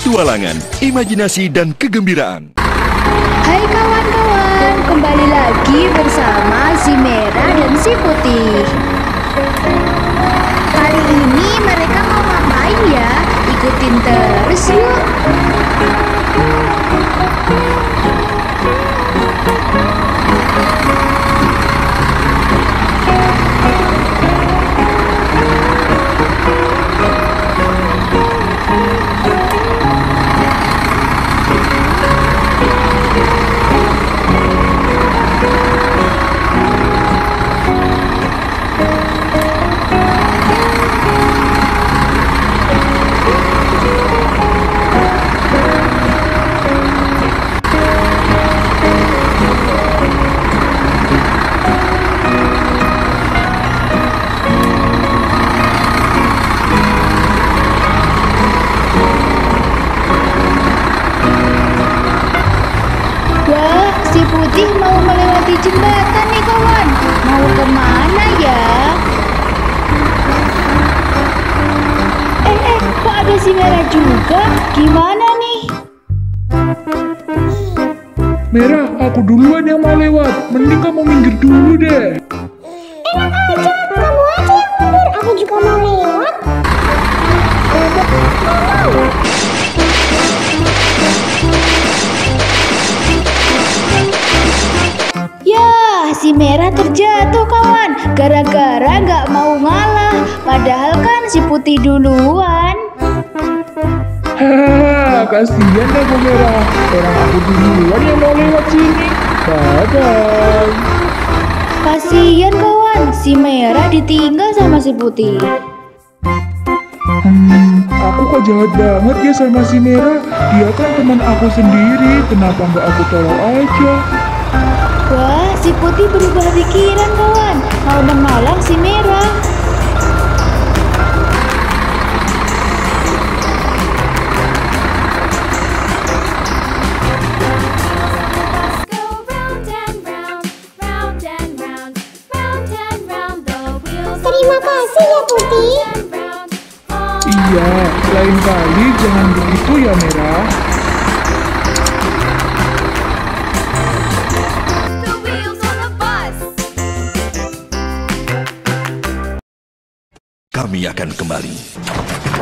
petualangan, imajinasi, dan kegembiraan. Hai kawan-kawan, kembali lagi bersama si merah dan si putih. Kali ini mereka mau ngapain ya? Ikutin terus yuk. Wah, si putih mau melewati jembatan nih kawan. Mau kemana ya? Kok ada si merah juga? Gimana nih? Merah, aku duluan yang mau lewat. Mending kamu minggir dulu deh. Enak aja, kamu aja yang mundur. Aku juga mau lewat. Yah, si merah terjatuh kawan. Gara-gara gak mau ngalah. Padahal kan si putih duluan. Hahaha, kasihan deh Bu Merah. Orang aku duluan yang mau lewat sini. Bye-bye. Kasian kawan, si merah ditinggal sama si putih. Aku kok jahat banget ya sama si Merah. Dia kan teman aku sendiri. Kenapa nggak aku tolong aja? Wah, si putih berubah pikiran kawan. Mau menolong si merah. Terima kasih ya Putih. Iya, lain kali jangan begitu ya Merah. Kami akan kembali.